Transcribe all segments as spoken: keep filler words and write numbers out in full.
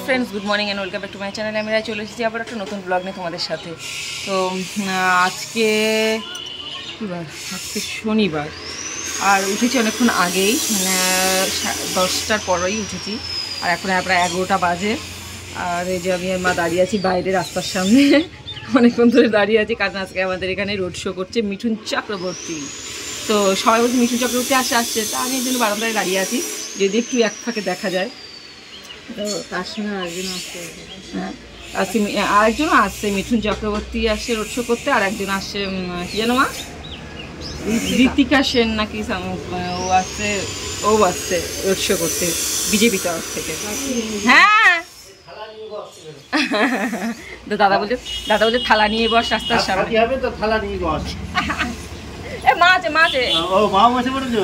Friends, good morning and welcome back to my channel. আমি চলে এসেছি আবার একটা নতুন ব্লগ নিয়ে তোমাদের সাথে। তো আজকে কী বার? আজকে শনিবার, আর উঠেছি অনেকক্ষণ আগেই, মানে দশটার পরেই উঠেছি, আর এখন প্রায় এগারোটা বাজে। আর এই যে আমি আর মা দাঁড়িয়ে আছি বাইরে রাস্তার সামনে, অনেকক্ষণ ধরে দাঁড়িয়ে আছি, কারণ আজকে আমাদের এখানে রোড শো করছে মিঠুন চক্রবর্তী। তো সবাই বলছে মিঠুন চক্রবর্তী আসে আসছে, তা আমি একজন বারান্দায় দাঁড়িয়ে আছি, যদি একটু এক ফাঁকে দেখা যায়। তো তার সঙ্গে আরেকজন আসছে, হ্যাঁ আসছে, আরেকজনও আসছে, মিঠুন চক্রবর্তী আসছে রোড শো করতে, আর একজন আসছে কি জানো মা, ঋতিকা সেন নাকি, ও আসছে, ও আসছে রোড শো করতে বিজেপি তরফ থেকে। হ্যাঁ তো দাদা বলছে দাদা বলছে থালা নিয়ে বস রাস্তার সামনে, তো থালা নিয়ে বস। এ মা আছে, মা আছে, ও মা বসে পড়েছো।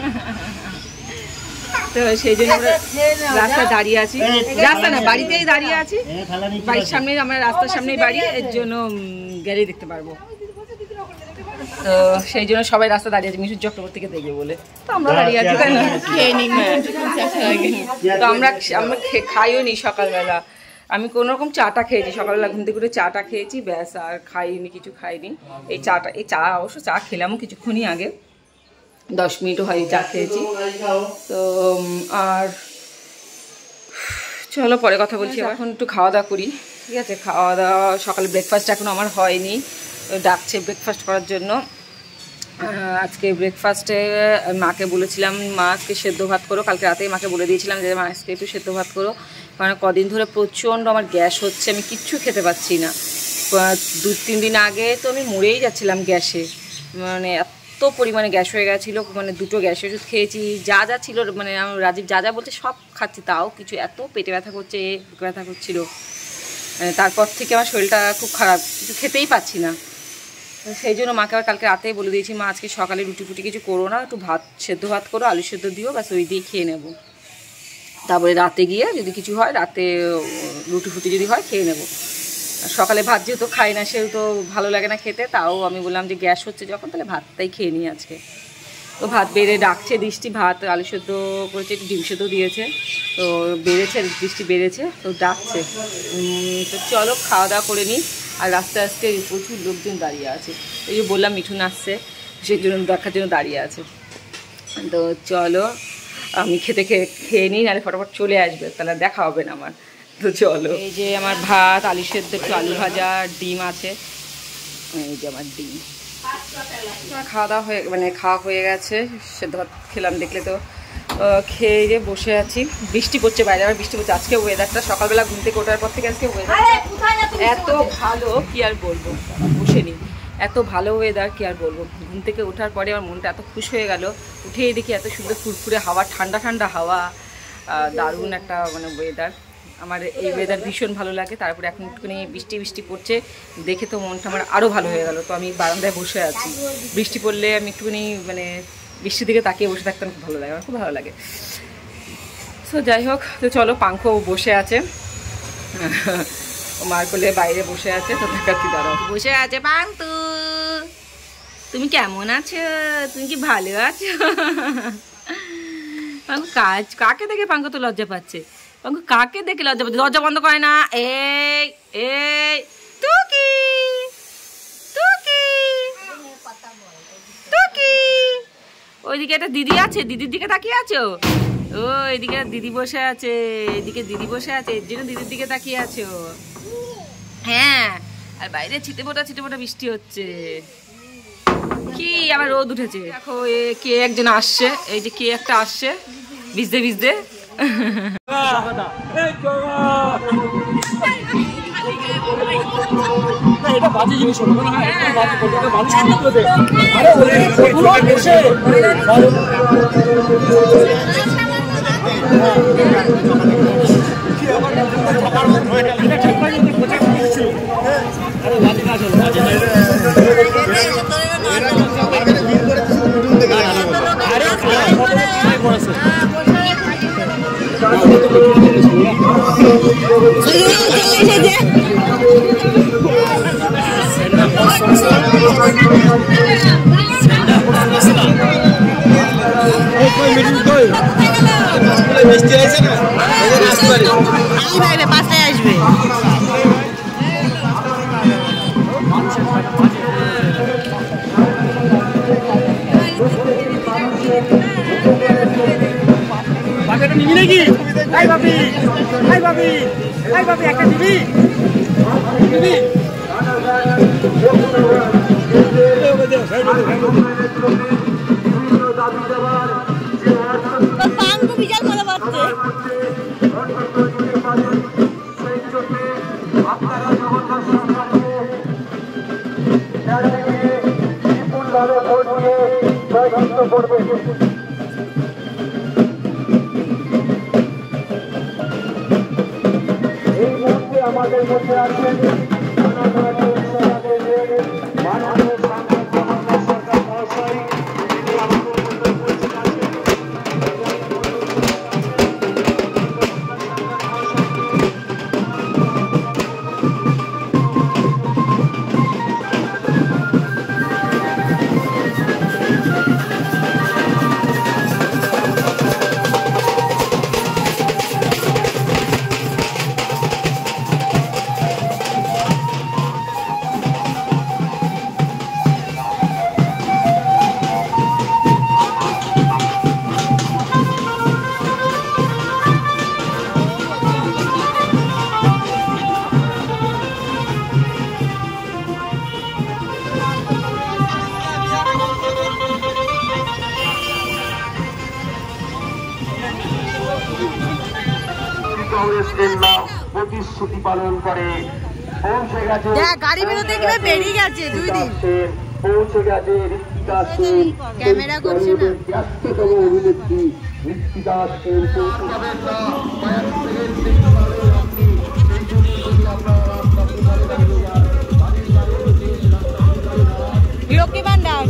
তো সেই জন্য আমরা রাস্তায় দাঁড়িয়ে আছি, রাস্তা না বাড়িতেই দাঁড়িয়ে আছি, বাড়ির সামনেই, আমরা রাস্তার সামনেই বাড়ি, এর জন্য গেলেই দেখতে পারবো। তো সেই জন্য সবাই রাস্তা দাঁড়িয়ে আছে মিঠুন চক্রবর্তীকে দেখবে বলে, তো আমরা দাঁড়িয়ে আছি, তাই না? খেয়ে নিই, তো আমরা আমরা খাইও নি সকালবেলা। আমি কোনো রকম চাটা খেয়েছি সকালবেলা, ঘুম থেকে উঠে চাটা খেয়েছি ব্যাস, আর খাইনি, কিছু খাইনি। এই চাটা, এই চা অবশ্য চা খেলামও কিছুক্ষণই আগে, দশ মিনিটও হয় চা খেয়েছি। তো আর চলো পরে কথা বলছি, এখন একটু খাওয়া দাওয়া করি, ঠিক আছে? খাওয়া দাওয়া, সকালে ব্রেকফাস্ট এখন আমার হয়নি, ডাকছে ব্রেকফাস্ট করার জন্য। আজকে ব্রেকফাস্টে মাকে বলেছিলাম, মা আজকে সেদ্ধ ভাত করো, কালকে রাতেই মাকে বলে দিয়েছিলাম যে মা আজকে একটু সেদ্ধ ভাত করো, কারণ কদিন ধরে প্রচণ্ড আমার গ্যাস হচ্ছে, আমি কিচ্ছু খেতে পাচ্ছি না। দু তিন দিন আগে তো আমি মরেই যাচ্ছিলাম গ্যাসে, মানে এত পরিমাণে গ্যাস হয়ে গেছিলো, মানে দুটো গ্যাস ওষুধ খেয়েছি, যা যা ছিল, মানে আমার রাজীব যা যা বলছে সব খাচ্ছি, তাও কিছু, এত পেটে ব্যথা করছে, বুকে ব্যথা করছিলো। তারপর থেকে আমার শরীরটা খুব খারাপ, কিছু খেতেই পাচ্ছি না। সেই জন্য মাকে আবার কালকে রাতেই বলে দিয়েছি, মা আজকে সকালে রুটি ফুটি কিছু করো না, একটু ভাত, সেদ্ধ ভাত করো, আলু সেদ্ধ দিও, ব্যাস ওই দিয়ে খেয়ে নেবো। তারপরে রাতে গিয়ে যদি কিছু হয়, রাতে রুটি ফুটি যদি হয় খেয়ে নেবো। সকালে ভাত যেহেতু খাই না, সেহেতু ভালো লাগে না খেতে, তাও আমি বললাম যে গ্যাস হচ্ছে যখন, তাহলে ভাতটাই খেয়ে নিই আজকে। তো ভাত বেড়ে ডাকছে, দৃষ্টি ভাত আলু সেদ্ধ করেছে, একটু ডিম সেদ্ধ দিয়েছে, তো বেড়েছে, দৃষ্টি বেড়েছে, তো ডাকছে। তো চলো খাওয়া দাওয়া করে নিই। আর রাস্তায় আজকে প্রচুর লোকজন দাঁড়িয়ে আছে, এই যে বললাম মিঠুন আসছে, সেই জন্য দেখার জন্য দাঁড়িয়ে আছে। তো চলো আমি খেতে খেয়ে খেয়ে নিই, নাহলে ফটাফট চলে আসবে, তাহলে দেখা হবে না আমার। তো চলো, এই যে আমার ভাত, আলু সেদ্ধ, একটু আলু ভাজা, ডিম আছে, এই যে আমার ডিম। খাওয়া দাওয়া হয়ে, মানে খাওয়া হয়ে গেছে, সেদ্ধ ভাত খেলাম দেখলে তো। খেয়ে যে বসে আছি, বৃষ্টি পড়ছে বাইরে, আবার বৃষ্টি পড়ছে। আজকে ওয়েদারটা সকালবেলা ঘুম থেকে ওঠার পর থেকে আজকে ওয়েদারটা এত ভালো, কি আর বলবো, বসে নিই, এত ভালো ওয়েদার, কি আর বলবো। ঘুম থেকে ওঠার পরে আমার মনটা এত খুশি হয়ে গেল, উঠেই দেখি এত সুন্দর ফুরফুরে হাওয়া, ঠান্ডা ঠান্ডা হাওয়া, দারুণ একটা মানে ওয়েদার। আমার এই ওয়েদার ভীষণ ভালো লাগে। তারপরে এখন একটুখানি বৃষ্টি বৃষ্টি পড়ছে, দেখে তো মনটা আমার আরও ভালো হয়ে গেল। তো আমি বারান্দায় বসে আছি, বৃষ্টি পড়লে আমি একটুখানি মানে বৃষ্টির দিকে তাকিয়ে বসে থাকতে আমার খুব ভালো লাগে, আমার খুব ভালো লাগে। তো যাই হোক, তো চলো, পাঙ্খো বসে আছে, মার কোলে বাইরে বসে আছে, তো দেখাচ্ছি, দাঁড়াও, বসে আছে পান্তু। তুমি কেমন আছো? তুমি কি ভালো আছো? পাঙ্কু কাজ, কাকে দেখে পাঙ্কু তো লজ্জা পাচ্ছে, পাঙ্কু কাকে দেখে লজ্জা পাচ্ছে, দরজা বন্ধ করে না। এই এই টুকি টুকি টুকি, ওইদিকে একটা দিদি আছে, দিদির দিকে তাকিয়ে আছো? ও এদিকে দিদি বসে আছে, এদিকে দিদি বসে আছে, এর জন্য দিদির দিকে তাকিয়ে আছো। হ্যাঁ, আর বাইরে ছিটে ফোটা ছিটে ফোটা বৃষ্টি হচ্ছে, কি আবার রোদ উঠেছে। দেখো কে একজন আসছে, এই যে কে একটা আসছে ভিজতে ভিজতে। এটা বাজে জিনিস হলো না, এটা বাজে করতে মানুষ কি করবে? আরে ওগুলো এসে কি আবার খাবার হয়ে গেল, এটা ঠিক করে নিতে প্রচার করছে। আরে বাজে কাজ হলো, বাজে আরে খারাপ করেছে। মিষ্টি আছে না? ভাইবে পাঁচটায় আসবে। বাকিটা নিবি নাকি? এই ভাবি, এই ভাবি, এই ভাবি একটা নিবি? নিবি? পাঙ্গু বিশাল মজা পাচ্ছে। এই মুহূর্তে আমাদের মধ্যে আছেন মাননীয় সরকার মহাশয়। প্রতিশ্রুতি পালন করে পৌঁছে গেছে, গাড়ি বেরোতে গেলে বেরিয়ে গেছে দুই দিন পৌঁছে গেছে ঋত্বিকা সেন, ক্যামেরা করছে না। ব্যস্ততম অভিনেত্রী ঋত্বিকা সেন। লক্ষ্মী ভান্ডার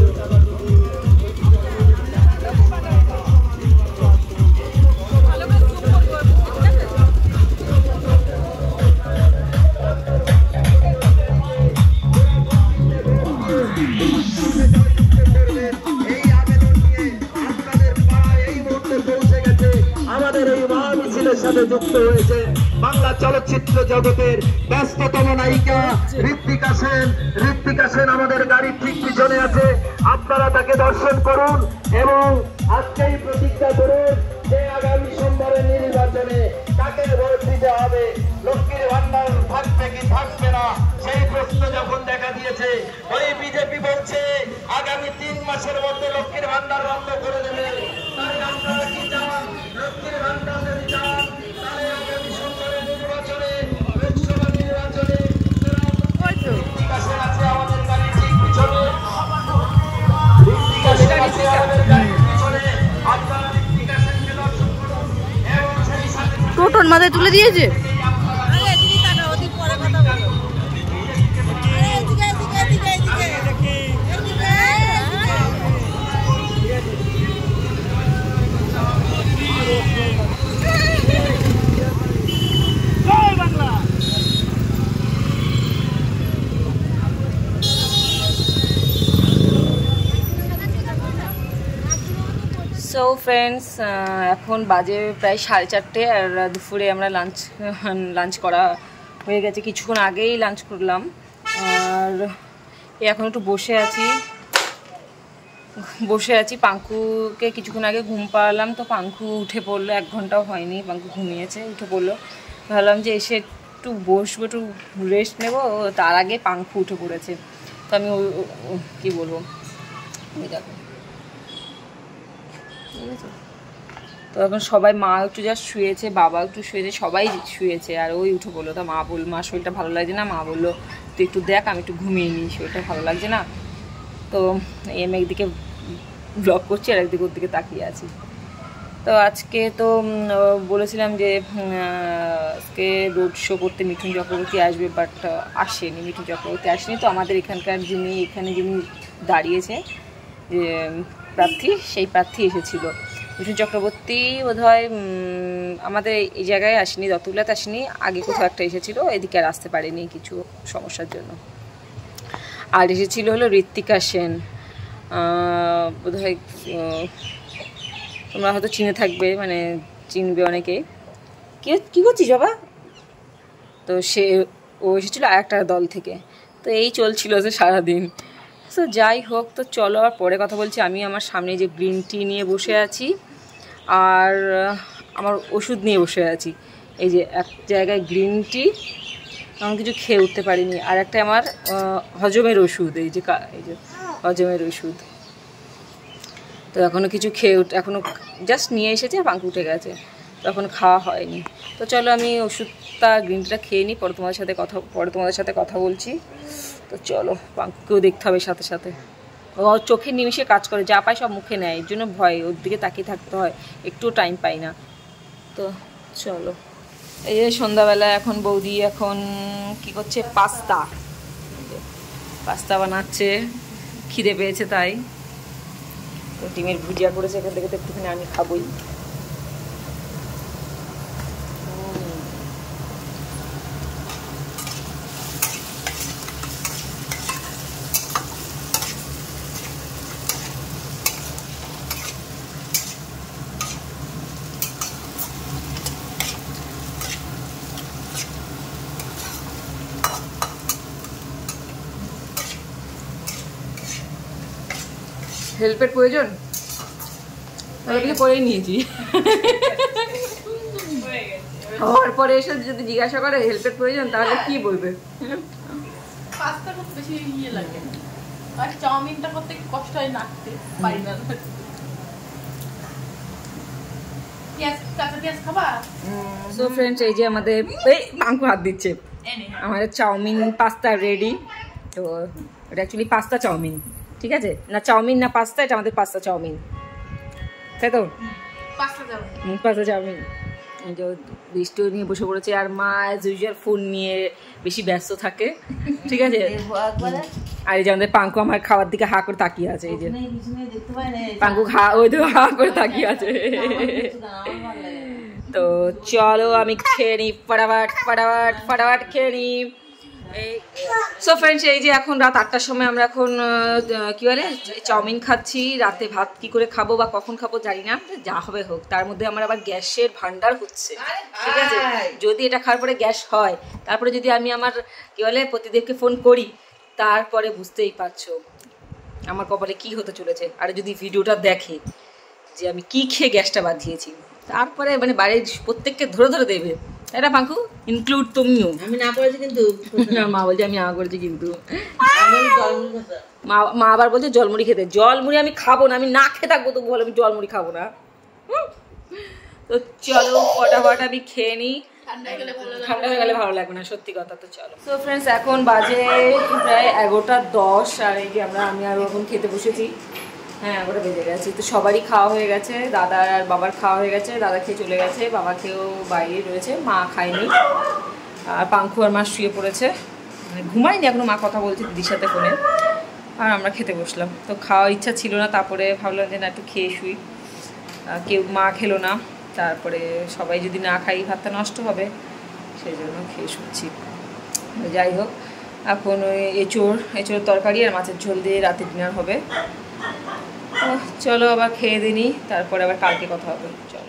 আমাদের এই মহামিছিলের সাথে যুক্ত হয়েছে বাংলা চলচ্চিত্র জগতের ব্যস্ততম নায়িকা ঋত্বিকা সেন। ঋত্বিকা সেন আমাদের গাড়ির ঠিক পিছনে আছে, আপনারা তাকে দর্শন করুন এবং আজকেই প্রতিজ্ঞা করুন যে আগামী সোমবারের নির্বাচনে কাকে ভোট দিতে হবে। লক্ষ্মীর ভান্ডার থাকবে কি থাকবে না সেই প্রশ্ন যখন দেখা দিয়েছে, ওই বিজেপি বলছে আগামী তিন মাসের মধ্যে লক্ষ্মীর ভান্ডার বন্ধ করে দেবে। তাই আপনারা কি চান? লক্ষ্মীর ভান্ডার যদি চান তাহলে আগামী সোমবারের নির্বাচনে, লোকসভা নির্বাচনে ঋত্বিকা সেন আছে আমাদের গাড়ির ঠিক পিছনে। ঋত্বিকা সেন আছে আমাদের গাড়ির পিছনে। আপনারা ঋত্বিকা সেনকে দর্শন করুন এবং সেই সাথে টোটোর মাথায় তুলে দিয়েছে। সো ফ্রেন্ডস, এখন বাজে প্রায় সাড়ে চারটে আর দুপুরে আমরা লাঞ্চ লাঞ্চ করা হয়ে গেছে, কিছুক্ষণ আগেই লাঞ্চ করলাম। আর এখন একটু বসে আছি বসে আছি পাঙ্কুকে কিছুক্ষণ আগে ঘুম পাড়ালাম, তো পাঙ্কু উঠে পড়লো, এক ঘন্টাও হয়নি পাঙ্কু ঘুমিয়েছে, উঠে পড়লো। ভাবলাম যে এসে একটু বসবো, একটু রেস্ট নেবো, তার আগে পাঙ্কু উঠে পড়েছে। তো আমি কী বলবো, দেখো তো এখন সবাই, মা একটু জাস্ট শুয়েছে, বাবা একটু শুয়েছে, সবাই শুয়েছে, আর ওই উঠে বললো। তা মা বল মা শরীরটা ভালো লাগছে না, মা বললো তুই একটু দেখ আমি একটু ঘুমিয়ে নিই, শরীরটা ভালো লাগছে না। তো এই আমি একদিকে ব্লগ করছি আর একদিকে ওর দিকে তাকিয়ে আছি। তো আজকে তো বলেছিলাম যে আজকে রোড শো করতে মিঠুন চক্রবর্তী আসবে, বাট আসেনি, মিঠুন চক্রবর্তী আসেনি। তো আমাদের এখানকার যিনি এখানে যিনি দাঁড়িয়েছে যে প্রার্থী, সেই প্রার্থী এসেছিল। মিঠুন চক্রবর্তী বোধহয় আমাদের এই জায়গায় আসেনি, দতুল্লাতে আসেনি, আগে কোথাও একটা এসেছিল, এদিকে আর আসতে পারেনি কিছু সমস্যার জন্য। আর এসেছিল হলো ঋত্বিকা সেন, বোধহয় তোমরা হয়তো চিনে থাকবে, মানে চিনবে অনেকেই। কী কী করছিস বাবা? তো সে ও এসেছিলো আর একটা দল থেকে। তো এই চলছিল যে সারাদিন। তো যাই হোক, তো চলো আর পরে কথা বলছি। আমি আমার সামনে যে গ্রিন টি নিয়ে বসে আছি আর আমার ওষুধ নিয়ে বসে আছি। এই যে এক জায়গায় গ্রিন টি, তেমন কিছু খেয়ে উঠতে পারিনি, আর একটা আমার হজমের ওষুধ, এই যে এই যে হজমের ওষুধ। তো এখনও কিছু খেয়ে উঠ এখনও জাস্ট নিয়ে এসেছে, আর পাঙ্কু উঠে গেছে, তো এখন খাওয়া হয়নি। তো চলো আমি ওষুধটা গ্রিন টিটা খেয়ে নিই, পরে তোমাদের সাথে কথা পরে তোমাদের সাথে কথা বলছি। তো চলো, পাঙ্কুকেও দেখতে হবে সাথে সাথে। ও চোখের নিমিষে কাজ করে, যা পায় সব মুখে নেয়, এর জন্য ভয়, ওর দিকে তাকিয়ে থাকতে হয়, একটু টাইম পাই না। তো চলো, এই যে সন্ধ্যাবেলা এখন বৌদি এখন কি করছে, পাস্তা পাস্তা বানাচ্ছে, খিদে পেয়েছে তাই। তো ডিমের ভুজিয়া করেছে, এখান থেকে তো একটুখানি আমি খাবোই। হেল্পের প্রয়োজন তাহলে করেই নিয়েছি। হওয়ার পরে এসে যদি জিজ্ঞাসা করে হেল্পের প্রয়োজন, তাহলে কি বলবে? পাস্তা করতে বেশি ইয়ে লাগে, আর চাউমিনটা করতে কষ্ট হয়, নাড়তে পারি না। পেঁয়াজ, কাঁচা পেঁয়াজ খাবা? সো ফ্রেন্ডস, এই যে আমাদের এই পাঙ্কু হাত দিচ্ছে, আমাদের চাউমিন পাস্তা রেডি। তো এটা অ্যাকচুয়ালি পাস্তা চাউমিন, ঠিক আছে? না চাউমিন না পাস্তা, এটা আমাদের পাস্তা চাউমিন, তাই তো? Pasta chow mein, pasta chow mein. যে বৃষ্টিও নিয়ে বসে পড়েছে, আর মা অ্যাজ ইউজুয়াল ফোন নিয়ে বেশি ব্যস্ত থাকে, ঠিক আছে? আর এই যে আমাদের পাঙ্কু আমার খাওয়ার দিকে হা করে তাকিয়ে আছে, এই যে পাঙ্কু খা ওই তো হা করে তাকিয়ে আছে। তো চলো আমি খেয়ে নিই, ফটাফট ফটাফট ফটাফট খেয়ে নিই। সো ফ্রেন্ডস, এই যে এখন রাত আটটার সময় আমরা এখন কি বলে চাউমিন খাচ্ছি। রাতে ভাত কি করে খাবো বা কখন খাবো জানি না, যা হবে হোক। তার মধ্যে আমার আবার গ্যাসের ভান্ডার হচ্ছে, ঠিক আছে? যদি এটা খাওয়ার পরে গ্যাস হয়, তারপরে যদি আমি আমার কি বলে প্রতিদেবকে ফোন করি, তারপরে বুঝতেই পারছো আমার কপালে কি হতে চলেছে। আর যদি ভিডিওটা দেখে যে আমি কি খেয়ে গ্যাসটা বাঁধিয়েছি, তারপরে মানে বাড়ির প্রত্যেককে ধরে ধরে দেবে, তাই না পাঙ্কু? ইনক্লুড তুমিও। আমি না করেছি কিন্তু, মা বলছে আমি আ করেছি কিন্তু, মা মা আবার বলছে জলমুড়ি খেতে। জলমুড়ি আমি খাবো না, আমি না খেয়ে থাকবো, তবু বলে আমি জলমুড়ি খাবো না। তো চলো ফটাফট আমি খেয়ে নিই, ঠান্ডা হয়ে গেলে ভালো লাগবে না, সত্যি কথা। তো চলো। সো ফ্রেন্ডস, এখন বাজে প্রায় এগারোটা দশ, আর এই যে আমরা আমি আর এখন খেতে বসেছি। হ্যাঁ, এগারোটা বেজে গেছে। তো সবারই খাওয়া হয়ে গেছে, দাদার আর বাবার খাওয়া হয়ে গেছে। দাদা খেয়ে চলে গেছে, বাবা খেয়েও বাইরে রয়েছে, মা খায়নি। আর পাঙ্কু আর মা শুয়ে পড়েছে, মানে ঘুমায়নি এখনো, মা কথা বলছে দিদির সাথে ফোনে। আর আমরা খেতে বসলাম। তো খাওয়ার ইচ্ছা ছিল না, তারপরে ভাবলাম যে না একটু খেয়ে শুই। কেউ মা খেলো না, তারপরে সবাই যদি না খাই ভাতটা নষ্ট হবে, সেই জন্য খেয়ে শুচ্ছি। যাই হোক, এখন ওই এঁচোড় এঁচোড়ের তরকারি আর মাছের ঝোল দিয়ে রাতে ডিনার হবে। চলো আবার খেয়ে দিই, তারপরে আবার কালকে কথা হবে। চলো।